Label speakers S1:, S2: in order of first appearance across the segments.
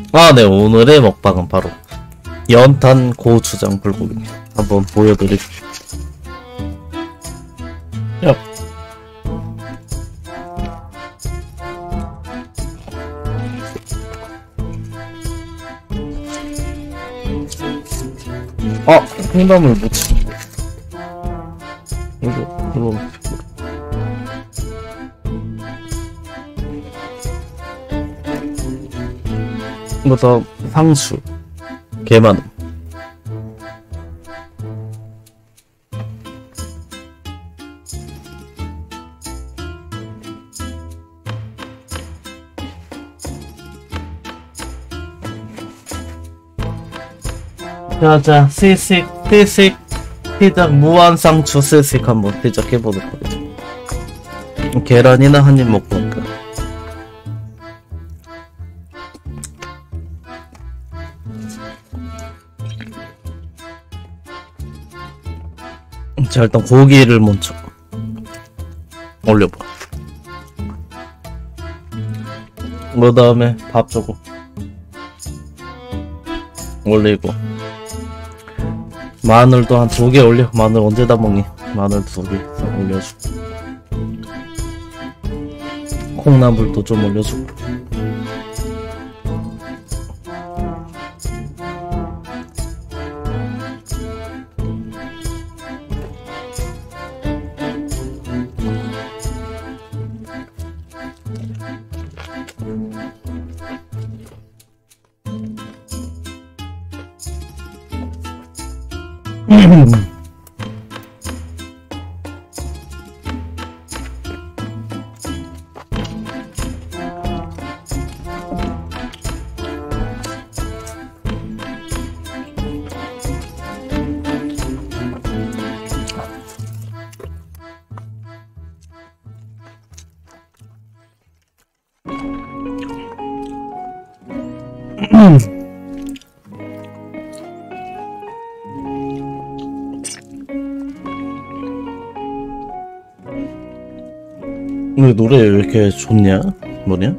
S1: 아, 네, 오늘의 먹방은 바로 연탄 고추장 불고기입니다. 한번 보여드릴게요. 야. 아, 콩나물 묻힌 거. 이거. 이거 상추, 게만. 자, 시식, 피자, 무한상추 시식 한번 시작해보도록 하겠습니다. 계란이나 한 입 먹고 올까? 자, 일단 고기를 먼저 올려봐. 그 다음에 밥 조금 올리고, 마늘도 한 2개 올려. 마늘 언제 다 먹니? 마늘 2개 올려주고, 콩나물도 좀 올려주고. 왜 노래 왜 이렇게 좋냐? 뭐냐?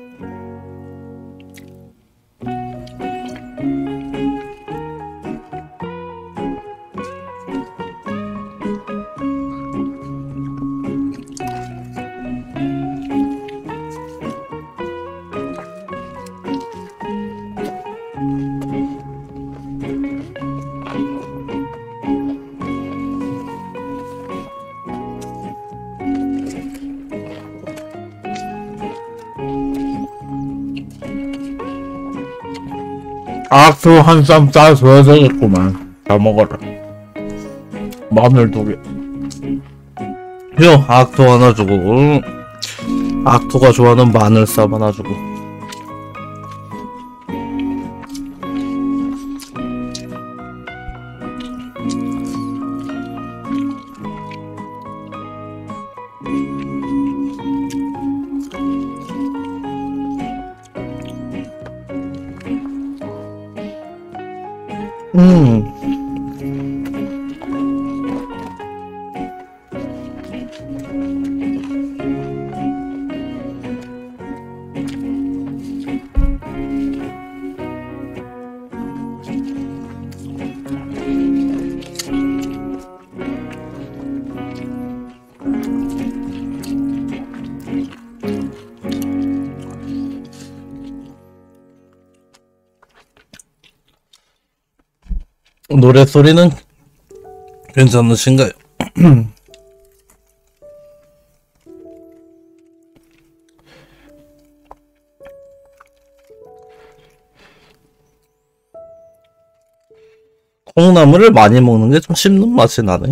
S1: 악수 한 쌈 싸줘야 되겠구만. 다 먹어라. 마늘 2개. 형, 악수 하나 주고, 악수가 좋아하는 마늘 쌈 하나 주고. 노래 소리는 괜찮으신가요? 콩나물을 많이 먹는 게 좀 씹는 맛이 나네.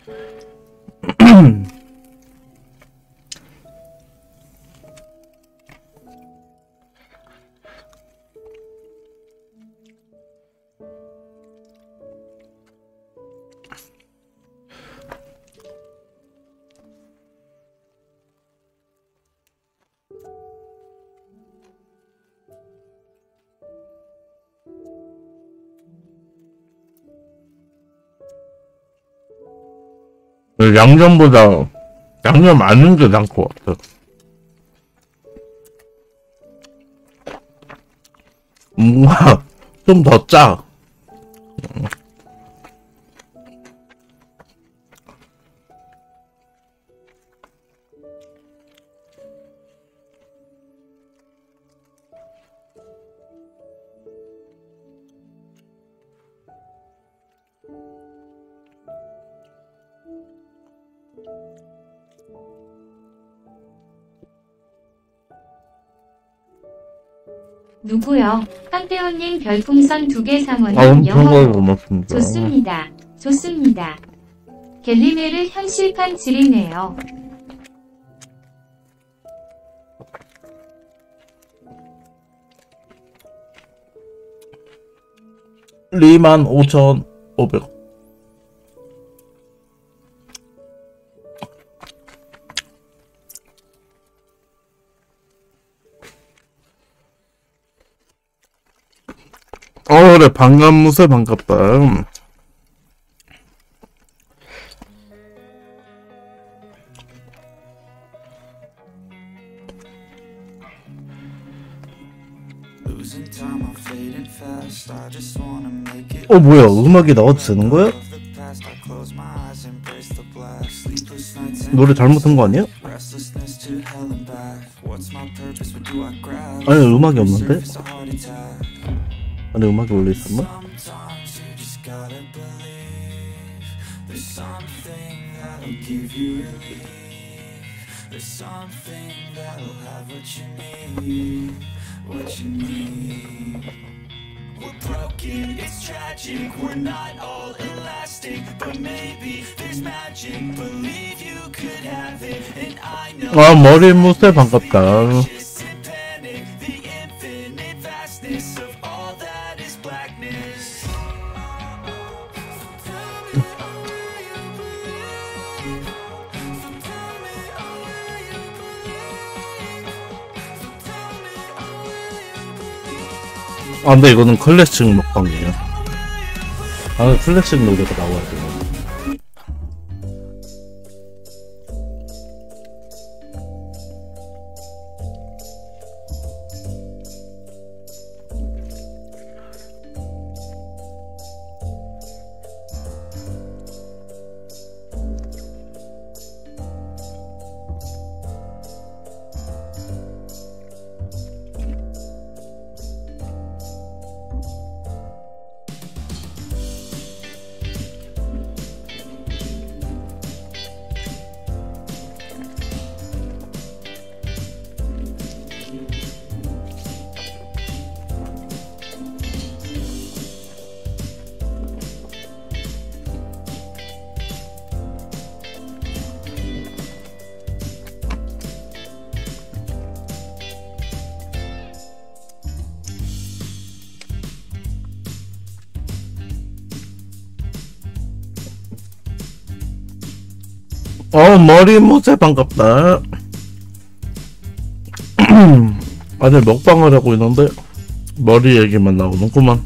S1: 양념보다 양념 안 넣은 게 나을 것 같아. 좀 더 짜.
S2: 누구요? 황태호님 별풍선 2개 상원은
S1: 엄청
S2: 영어로.
S1: 고맙습니다.
S2: 좋습니다. 좋습니다. 갤리메르 현실판 지리네요.
S1: 리만 5,500원. 그래, 반갑무새 반갑다. 뭐야, 음악이 나와도 되는 거야? 노래 잘못한 거 아니야? 아니, 음악이 없는데? 안에 음악이 원래 있었나?
S3: We're broken, it's tragic, we're not all elastic, but maybe there's magic, believe you could have it, and I know
S1: 머리무새 반갑다.
S3: panic, the infinite vastness of all that is blackness.
S1: 근데 이거는 클래식 먹방이에요. 클래식 노래가 나와야 돼요. 머리무새 반갑다. 아들 먹방을 하고 있는데 머리 얘기만 나오는구만.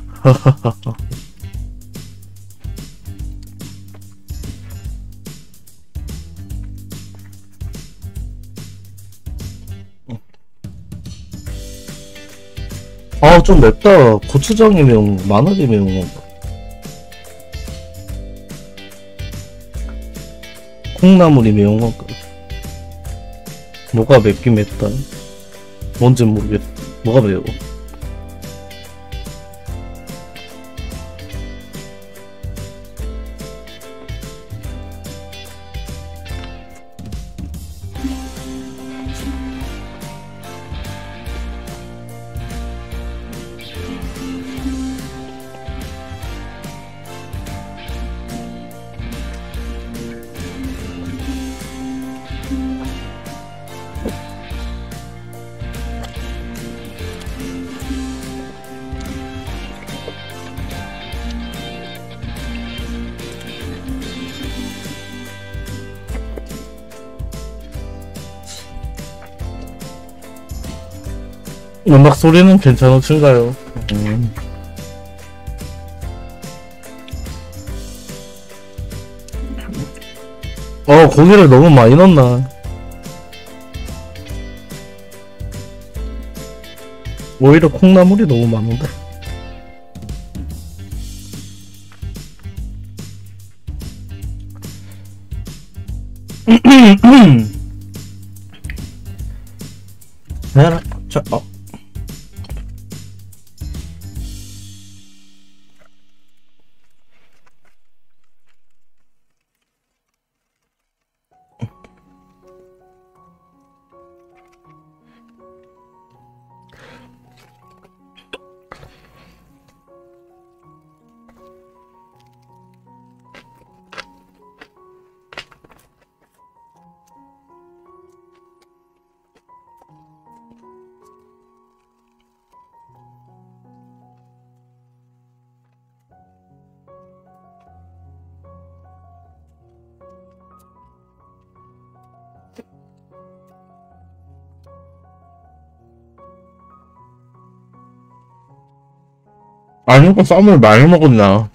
S1: 좀 맵다. 고추장이 매운 거, 마늘이 매운 건가? 콩나물이 매운 건가? 뭐가 맵긴 맵다. 뭔진 모르겠어. 뭐가 매워? 음악 소리는 괜찮으신가요? 고기를 너무 많이 넣었나? 오히려 콩나물이 너무 많은데. 아니면 쌈을 많이 먹었나?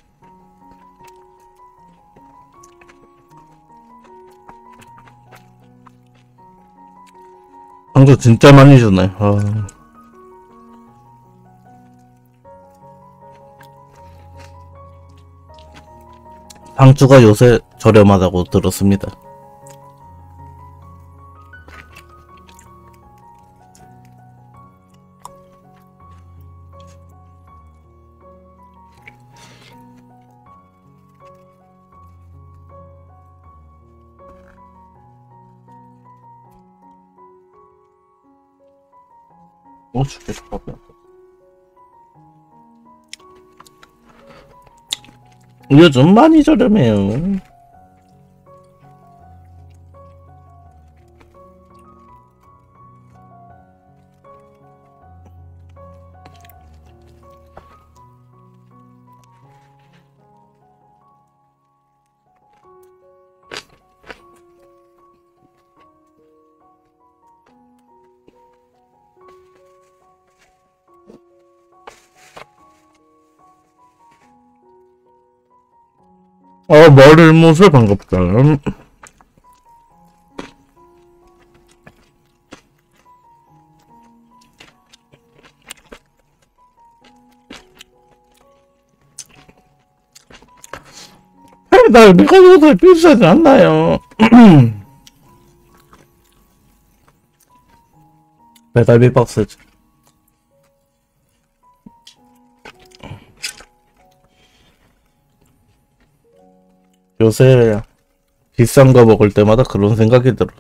S1: 방금 진짜 많이 주네. 방주가 요새 저렴하다고 들었습니다. 죽겠어. 요즘 많이 저렴해요. 머리를 못해 반갑다. 배달 미가보다 비싸지 않나요? 배달비 박스지. 요새 비싼 거 먹을 때마다 그런 생각이 들어.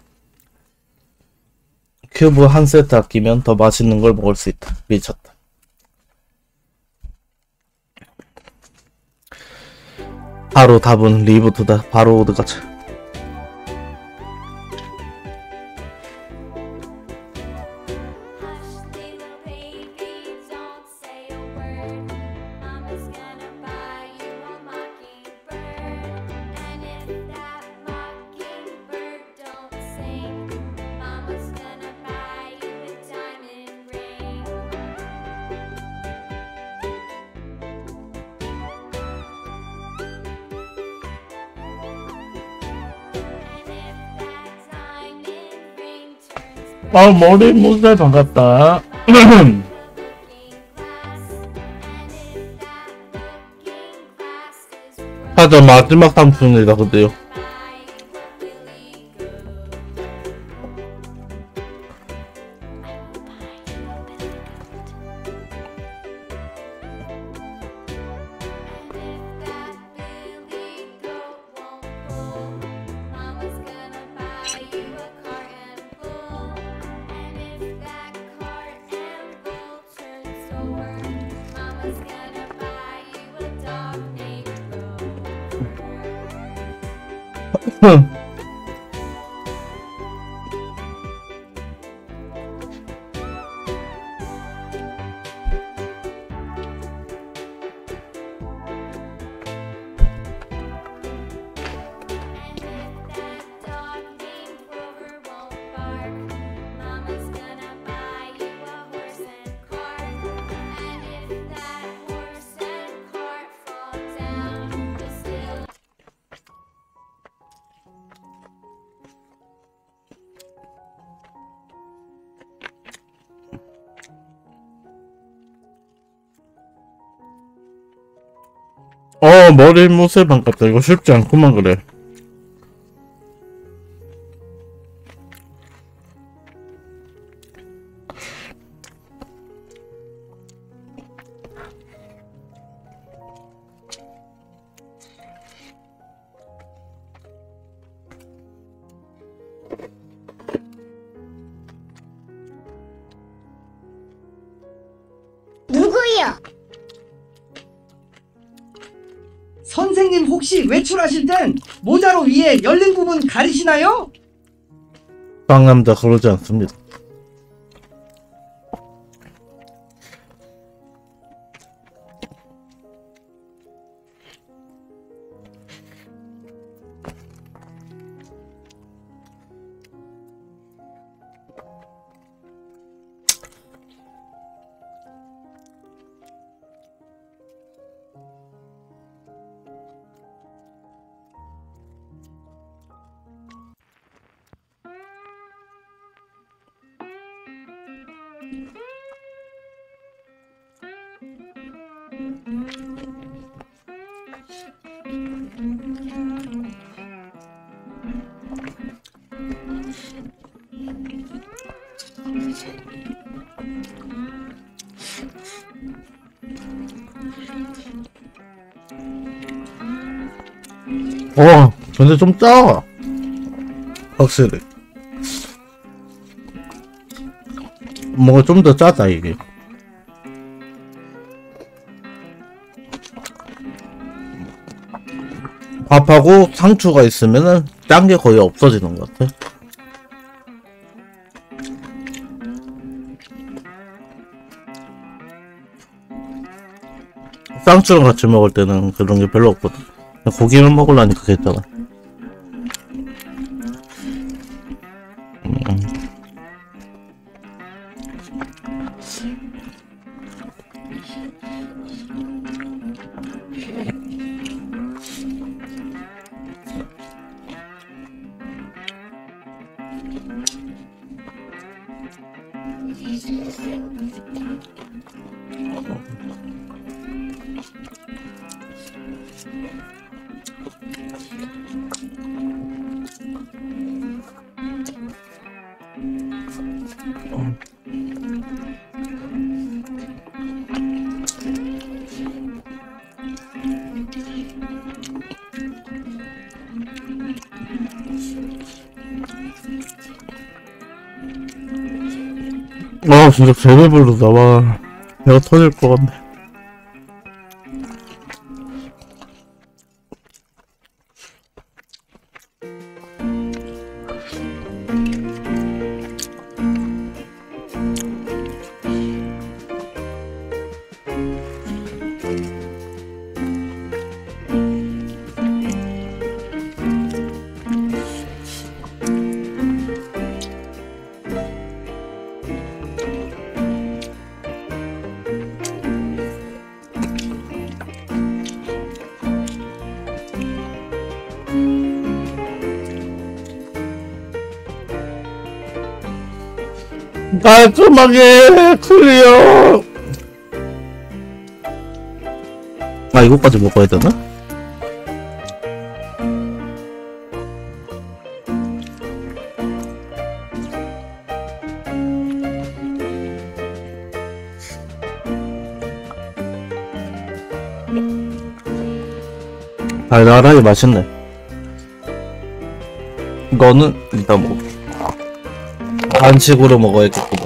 S1: 큐브 한 세트 아끼면 더 맛있는 걸 먹을 수 있다. 미쳤다. 바로 답은 리부트다. 바로 오드가자. 머리 무새 반갑다. 하자 마지막 상품이다. 근데요 머리 무쇠 반갑다. 이거 쉽지 않구만 그래.
S4: 누구요?
S5: 선생님 혹시 외출하실 땐 모자로 위에 열린 부분 가리시나요?
S1: 쌍남자 그러지 않습니다. 근데 좀 짜. 확실히. 뭔가 좀 더 짜다, 이게. 밥하고 상추가 있으면은 짠 게 거의 없어지는 것 같아. 쌍추랑 같이 먹을 때는 그런 게 별로 없거든. 고기만 먹으려니까 괜찮아. 진짜 배배부르다. 와, 배가 터질 것 같네. 깔끔하게 클리어. 이거까지 먹어야 되나? 달달하게 맛있네. 이거는 이따 먹어. 간식으로 먹어야겠구만.